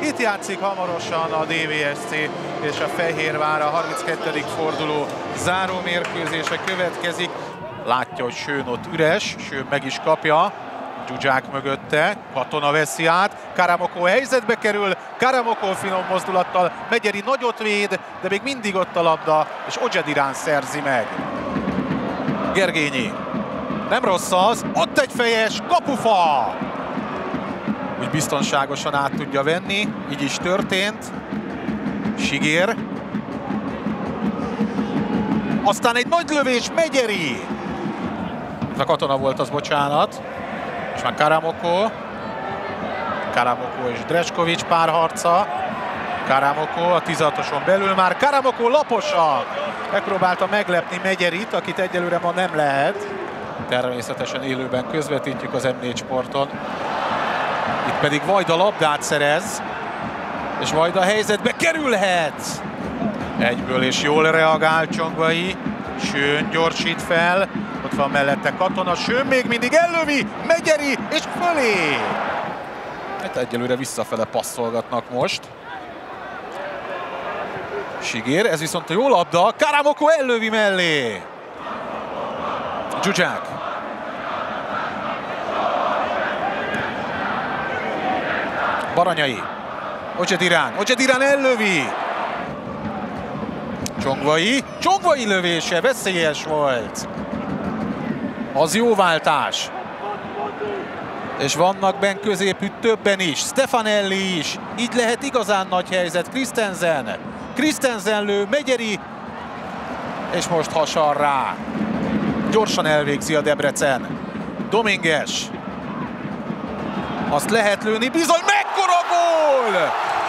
Itt játszik hamarosan a DVSC és a Fehérvár, a 32. forduló záró mérkőzése következik. Látja, hogy Schön ott üres, Schön meg is kapja. Zsuzsák mögötte, Katona veszi át, Karamoko helyzetbe kerül, Karamoko finom mozdulattal, Megyeri nagyot véd, de még mindig ott a labda, és Ojedirán szerzi meg. Gergényi. Nem rossz az, ott egy fejes, kapufa! Úgy biztonságosan át tudja venni, így is történt. Sigér. Aztán egy nagy lövés, Megyeri! A Katona volt az, bocsánat. És már Karamoko. Karamoko és Dreskovics párharca. Karamoko a 16-oson belül már. Karamoko laposan megpróbálta meglepni Megyerit, akit egyelőre ma nem lehet. Természetesen élőben közvetítjük az M4 Sporton. Itt pedig Vajda labdát szerez. És Vajda helyzetbe kerülhet. Egyből és jól reagál Csongvai. Schön gyorsít fel. Ott van mellette Katona, Schön még mindig ellövi, Megyeri és fölé! Hát egyelőre visszafele passzolgatnak most. Sigér, ez viszont a jó labda, Karamoko ellövi mellé! Zsuzsák. Baranyai. Ojedirán ellövi! Csongvai lövése, veszélyes volt! Az jó váltás. És vannak benn középütt többen is. Stefanelli is. Így lehet igazán nagy helyzet. Christensen lő, Megyeri. És most hasonl rá. Gyorsan elvégzi a Debrecen. Domingues. Azt lehet lőni. Bizony, mekkora gól!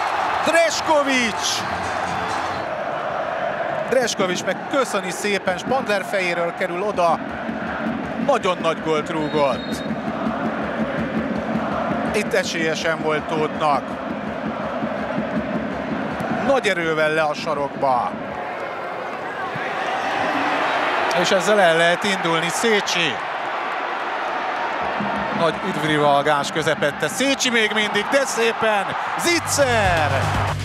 Dreskovics meg köszöni szépen. Spandler fejéről kerül oda. Nagyon nagy gólt rúgott. Itt esélyesen volt Tóthnak. Nagy erővel le a sarokba. És ezzel el lehet indulni. Szécsi. Nagy üdvrivalgás közepette. Szécsi még mindig, de szépen. Zicser!